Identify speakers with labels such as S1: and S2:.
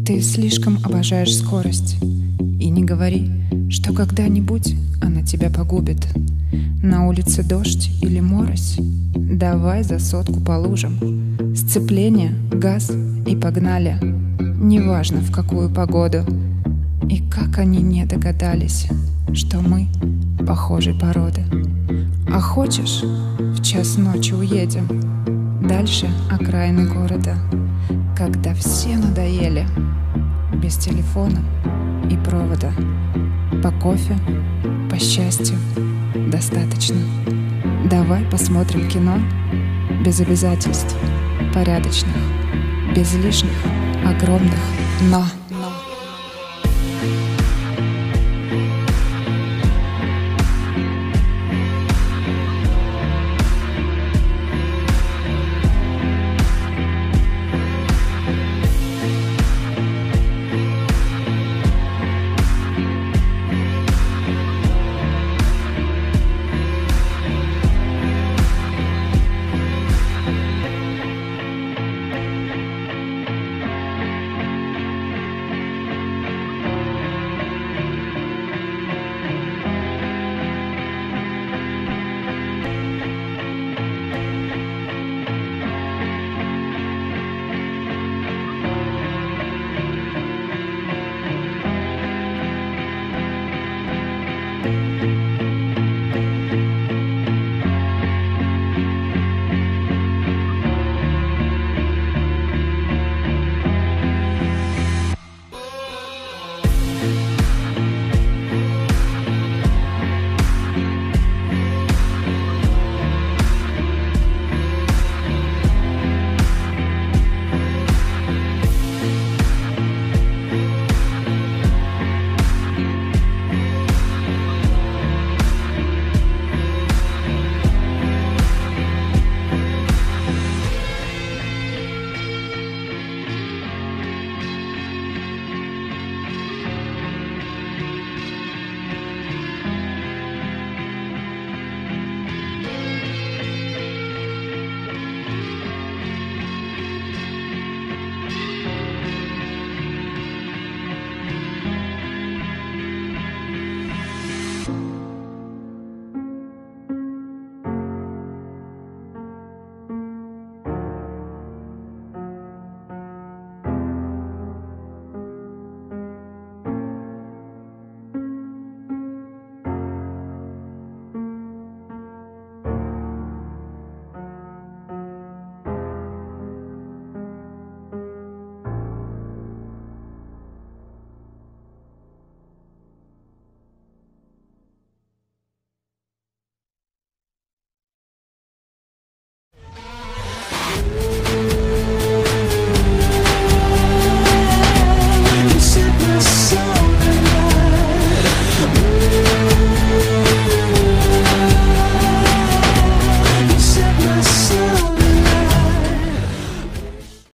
S1: Ты слишком обожаешь скорость. И не говори, что когда-нибудь она тебя погубит. На улице дождь или морось, давай за сотку по лужам. Сцепление, газ и погнали. Неважно в какую погоду. И как они не догадались, что мы похожей породы. А хочешь, в час ночи уедем дальше окраины города, когда все надоели, без телефона и провода. По кофе, по счастью, достаточно. Давай посмотрим кино без обязательств порядочных, без лишних огромных «но».